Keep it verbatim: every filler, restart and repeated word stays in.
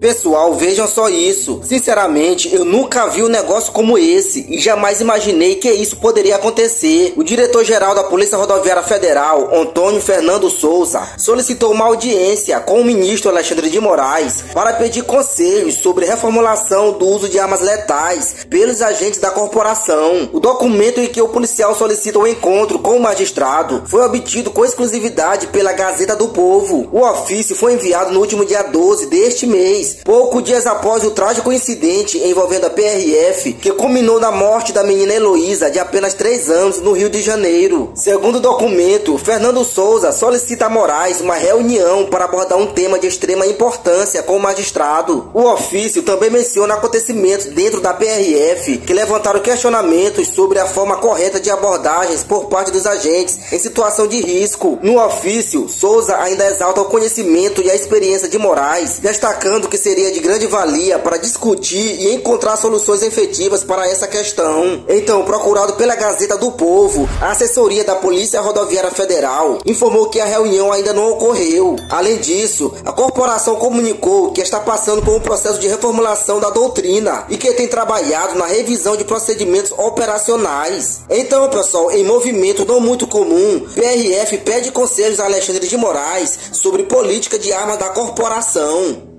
Pessoal, vejam só isso. Sinceramente, eu nunca vi um negócio como esse e jamais imaginei que isso poderia acontecer. O diretor-geral da Polícia Rodoviária Federal, Antônio Fernando Souza, solicitou uma audiência com o ministro Alexandre de Moraes para pedir conselhos sobre reformulação do uso de armas letais pelos agentes da corporação. O documento em que o policial solicita o encontro com o magistrado foi obtido com exclusividade pela Gazeta do Povo. O ofício foi enviado no último dia doze deste mês, poucos dias após o trágico incidente envolvendo a P R F, que culminou na morte da menina Heloísa, de apenas três anos, no Rio de Janeiro. Segundo o documento, Fernando Souza solicita a Moraes uma reunião para abordar um tema de extrema importância com o magistrado. O ofício também menciona acontecimentos dentro da P R F que levantaram questionamentos sobre a forma correta de abordagens por parte dos agentes em situação de risco. No ofício, Souza ainda exalta o conhecimento e a experiência de Moraes, destacando que seria de grande valia para discutir e encontrar soluções efetivas para essa questão. Então, procurado pela Gazeta do Povo, a assessoria da Polícia Rodoviária Federal informou que a reunião ainda não ocorreu. Além disso, a corporação comunicou que está passando por um processo de reformulação da doutrina e que tem trabalhado na revisão de procedimentos operacionais. Então, pessoal, em movimento não muito comum, P R F pede conselhos a Alexandre de Moraes sobre política de armas da corporação.